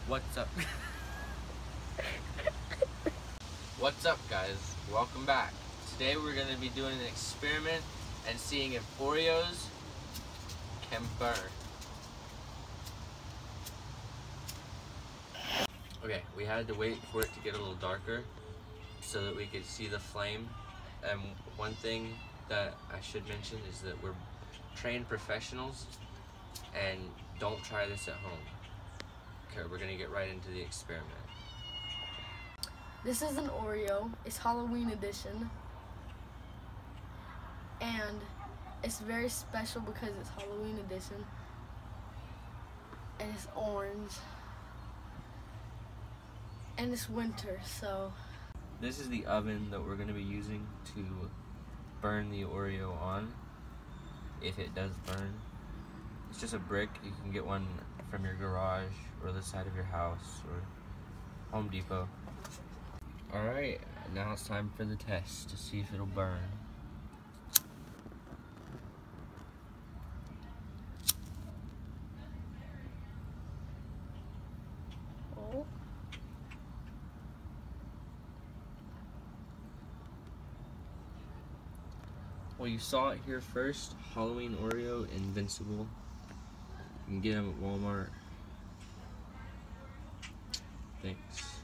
What's up? What's up, guys? Welcome back. Today we're going to be doing an experiment and seeing if Oreos can burn. Okay, we had to wait for it to get a little darker so that we could see the flame. And one thing that I should mention is that we're trained professionals and don't try this at home. Okay, we're gonna get right into the experiment. This is an Oreo. It's Halloween edition. And it's very special because it's Halloween edition. And it's orange. And it's winter, so. This is the oven that we're gonna be using to burn the Oreo on, if it does burn. It's just a brick. You can get one from your garage or the side of your house or Home Depot. Alright, now it's time for the test to see if it'll burn. Oh. Well, you saw it here first. Halloween Oreo Invincible. You can get them at Walmart. Thanks.